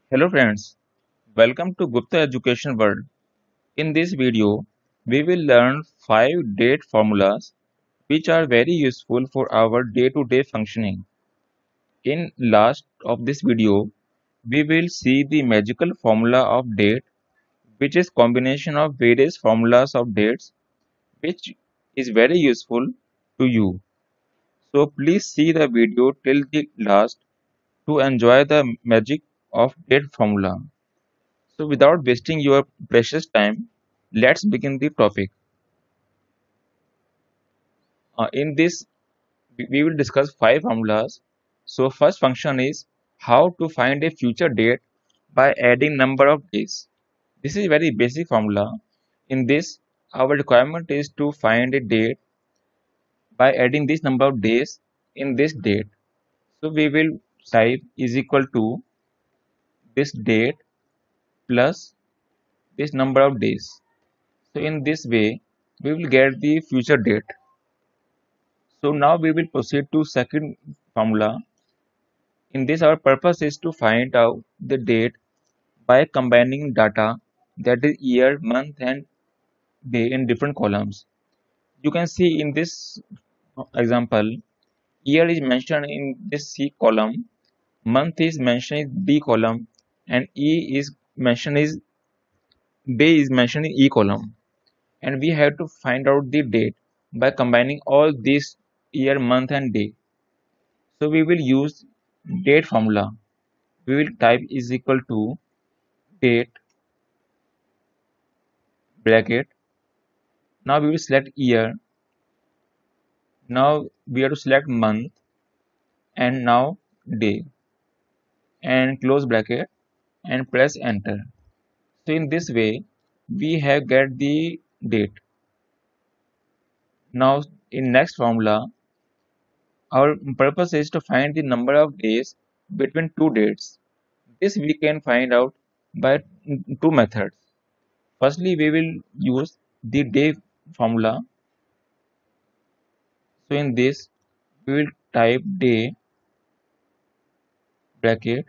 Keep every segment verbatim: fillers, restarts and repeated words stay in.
Hello friends, welcome to Gupta Education World. In this video, we will learn five date formulas which are very useful for our day-to-day functioning. In last of this video, we will see the magical formula of date, which is combination of various formulas of dates which is very useful to you. So please see the video till the last to enjoy the magic of date formula. So without wasting your precious time, let's begin the topic. Uh, in this, we we will discuss five formulas. So first function is how to find a future date by adding number of days. This is very basic formula. In this, our requirement is to find a date by adding this number of days in this date. So we will type is equal to this date plus this number of days. So in this way, we will get the future date. So now we will proceed to second formula. In this, our purpose is to find out the date by combining data, that is year, month and day, in different columns. You can see in this example, year is mentioned in this C column, month is mentioned in B column, and E is mentioned is day is mentioned in E column. And we have to find out the date by combining all these year, month and day. So we will use date formula. We will type is equal to date bracket. Now we will select year. Now we have to select month and now day and close bracket and press enter. So in this way we have get the date. Now in next formula, our purpose is to find the number of days between two dates. This we can find out by two methods. Firstly, we will use the day formula. So in this, we will type day bracket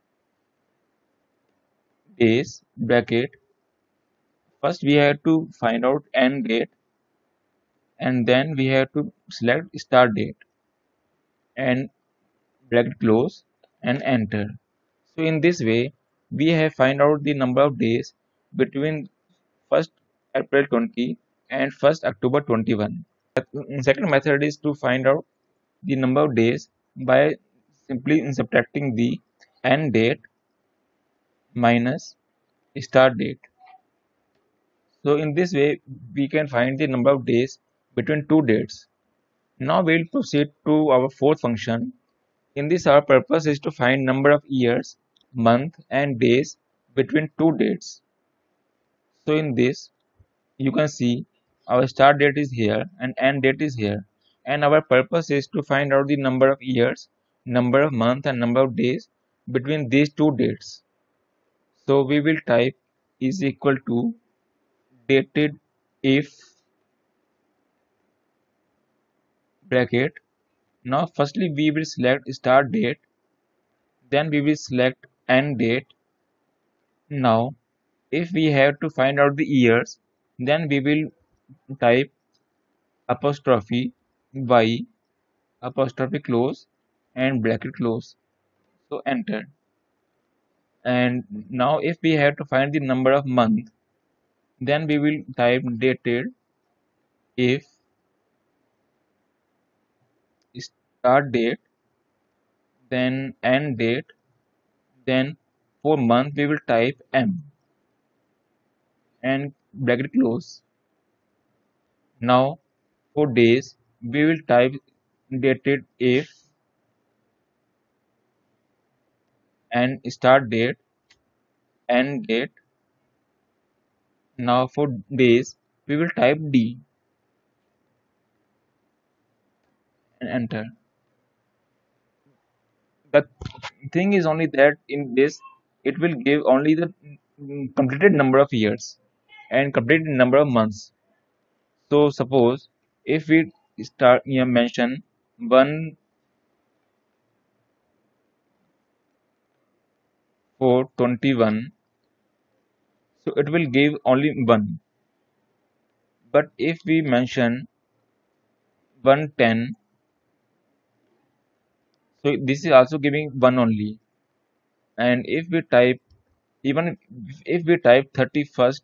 days bracket. First, we have to find out end date, and then we have to select start date and bracket close and enter. So in this way, we have find out the number of days between first April twenty and first October twenty-one. The second method is to find out the number of days by simply subtracting the end date minus start date. So in this way, we can find the number of days between two dates. Now we'll proceed to our fourth function. In this, our purpose is to find number of years, month and days between two dates. So in this, you can see our start date is here and end date is here. And our purpose is to find out the number of years, number of month and number of days between these two dates. So we will type is equal to dated if bracket. Now firstly we will select start date, then we will select end date. Now if we have to find out the years, then we will type apostrophe y apostrophe close and bracket close. So enter. And now if we have to find the number of month, then we will type dated if start date, then end date, then for month we will type M and bracket close. Now for days we will type dated if and start date, end date. Now for days we will type D and enter. The thing is only that in this it will give only the mm, completed number of years and completed number of months. So suppose if we start here mention one four twenty-one, so it will give only one. But if we mention one hundred ten, so this is also giving one only. And if we type, even if we type thirty-first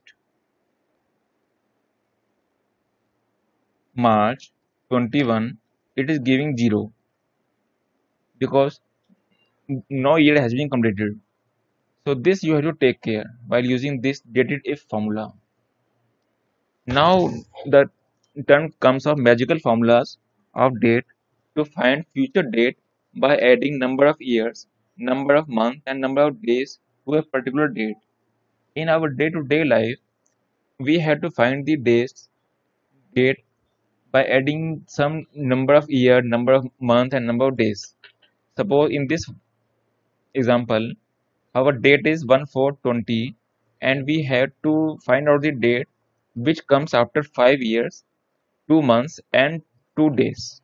March twenty-one, it is giving zero because no year has been completed. So this you have to take care while using this dated if formula. Now the term comes of magical formulas of date to find future date by adding number of years, number of months, and number of days to a particular date. In our day-to-day life, we have to find the days date by adding some number of year, number of months, and number of days. Suppose in this example, our date is one four twenty, and we have to find out the date which comes after five years, two months, and two days.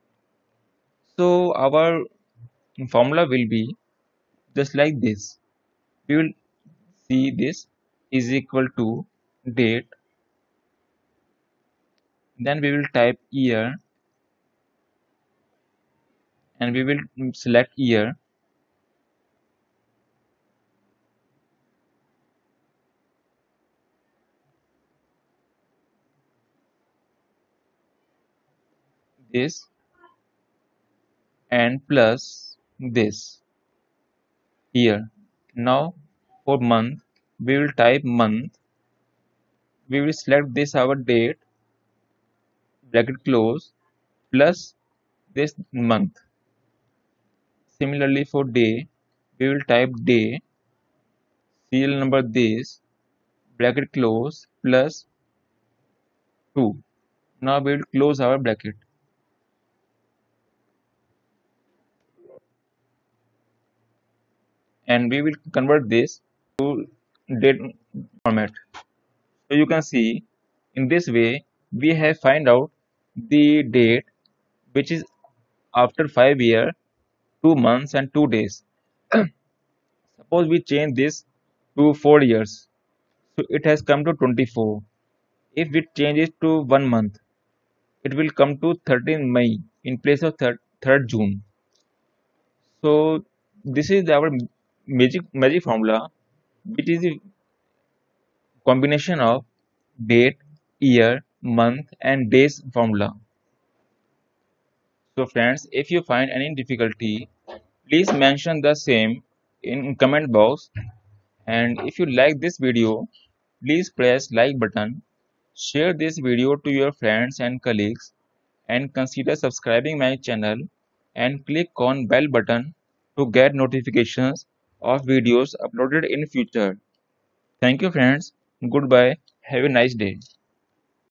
So our formula will be just like this. We will see this is equal to date, then we will type year, and we will select year, this, and plus this year. Now for month, we will type month, we will select this our date, bracket close, plus this month. Similarly for day, we will type day, serial number this, bracket close, plus two. Now we will close our bracket. And we will convert this to date format. So you can see in this way we have find out the date which is after five years, two months, and two days. Suppose we change this to four years, so it has come to twenty-four. If we change it to one month, it will come to thirteenth May in place of third June. So this is our magic magic formula, which is a combination of date, year, month, and days formula. So friends, if you find any difficulty, please mention the same in comment box. And if you like this video, please press like button, share this video to your friends and colleagues, and consider subscribing my channel and click on bell button to get notifications of videos uploaded in future. Thank you friends. Goodbye. Have a nice day.